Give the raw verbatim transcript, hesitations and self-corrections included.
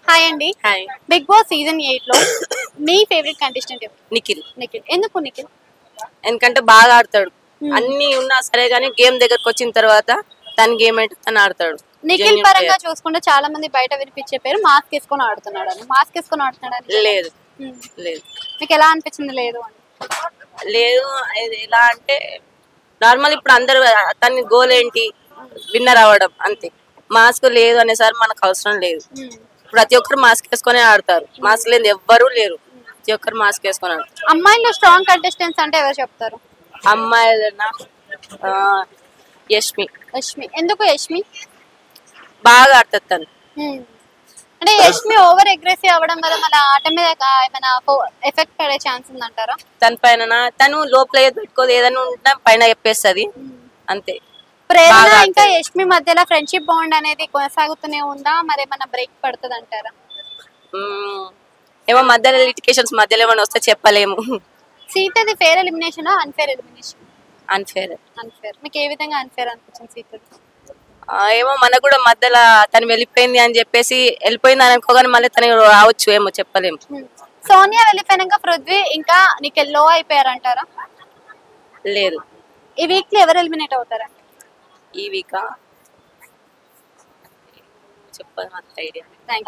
Hi అండి. Hi. Big boss season eight లో మీ ఫేవరెట్ కంటెస్టెంట్ ఎవరు? నిఖిల్. నిఖిల్. ఎందుకు నిఖిల్? ఎందుకంటే బాగా ఆడతాడు. Hmm. అన్ని ఉన్నా సరే గానీ గేమ్ దగ్గరకు వచ్చిన తర్వాత తన గేమ్ ఏంటో తను ఆడతాడు. నిఖిల్ Genuine పరంగా player. చూసుకుంటే చాలా మంది బయట వినిపించే పేరు మాస్క్ వేసుకొని ఆడుతున్నాడు అని. మాస్క్ వేసుకొని ఆడుతున్నాడు అని లేదు లేదు మీకు ఎలా అనిపించింది? లేదు అని. లేదు ఇది ఎలా అంటే నార్మల్ ఇప్పుడు అందరు తన గోల్ ఏంటి విన్నర్ అవ్వడం అంతే. మాస్క్ లేదు అనేసారి మనకు అవసరం లేదు. Hmm. ప్రతి ఒక్కరు మాస్క్ వేసుకొని ఆడతారు. మాస్క్ లేదు ఎవ్వరూ లేరు. ప్రతి ఒక్కరు మాస్క్ వేసుకొని ఆడతారు. అమ్మాయిల్లో స్ట్రాంగ్ కంటెస్టెంట్స్ అంటే ఎవరు చెప్తారు? అమ్మాయిలన్నా ఆ, యష్మి యష్మి. ఎందుకు యష్మి? బాగా ఆడుతుంది తను. Hmm. అంటే యష్మి ఓవర్ అగ్రెసివ్ అవ్వడం వల్ల మన ఆట మీద ఏమైనా ఎఫెక్ట్ పడే ఛాన్స్ ఉందంటారా? తన పైన తను లోపల ఏది పెట్టుకోదు, ఏదైనా ఉంటే పైన చెప్పేస్తుంది అంతే. ప్రేరణ బాగా ఇంకా ఆడుతది. యష్మి మధ్యలో ఫ్రెండ్షిప్ బాండ్ అనేది కొనసాగుతూనే ఉందా? మరి ఏమైనా బ్రేక్ పడుతుంది అంటారా? మ్మ్. ఏమో మధ్యలో లిటికేషన్స్ మధ్యలో ఏమైనా వస్తే చెప్పలేము. సీతది fair elimination unfair elimination? Unfair. Unfair. మీకు ఏ విధంగా అన్ఫేర్ అనిపించింది సీతది? ఏమో మనకు కూడా మధ్యలో తను వెళ్ళిపోయింది అని చెప్పేసి వెళ్ళిపోయింది అని అనుకోగానే మళ్ళీ తను రావచ్చు, ఏమో చెప్పలేము. సోనియా వెళ్ళిపోయినాక పృథ్వీ ఇంకా నీకు లో అయిపోయారు అంటారా? లేదు. ఈ వీక్ లో ఎవరు ఎలిమినేట్ అవుతారా? ఈ వీకా చెప్పాలి ఐడియా. థ్యాంక్